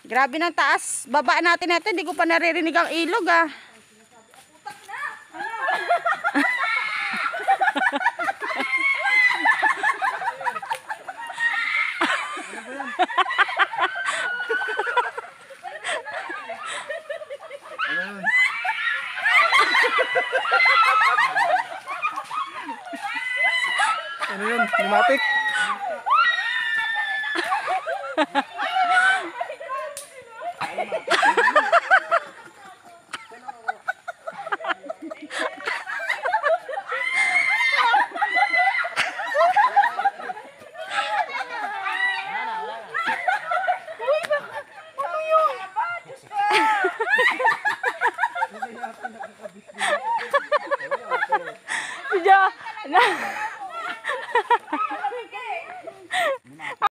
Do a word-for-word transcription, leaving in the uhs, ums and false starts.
Grabe ng taas. Baba natin natin. Hindi ko pa naririnig ang ilog ah. Ano yun? Pneumatic?